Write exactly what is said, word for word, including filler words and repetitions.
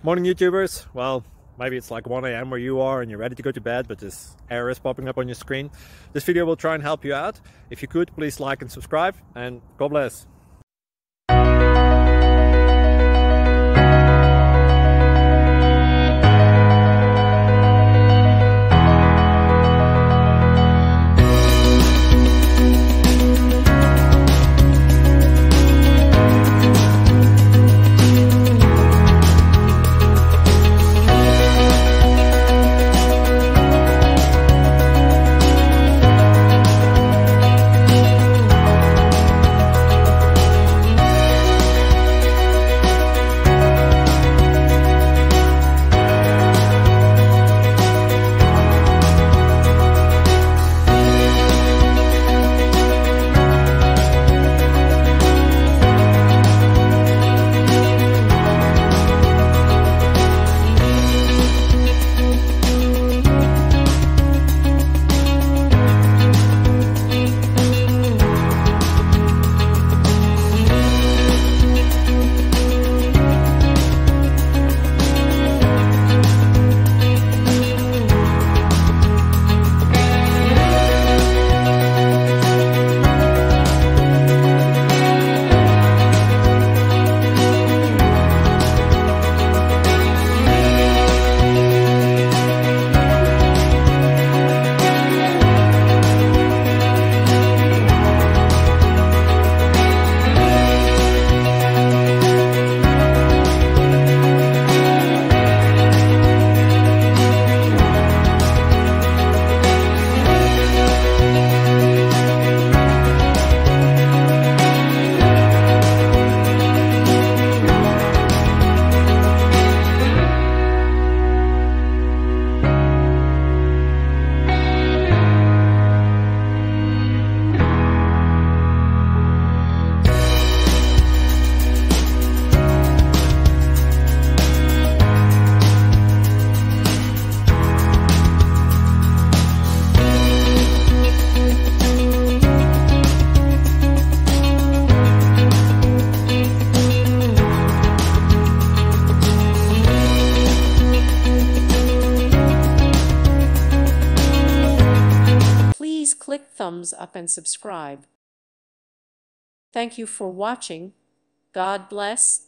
Morning YouTubers. Well, maybe it's like one A M where you are and you're ready to go to bed, but this error is popping up on your screen. This video will try and help you out. If you could, please like and subscribe, and God bless. Please click thumbs up and subscribe. Thank you for watching. God bless.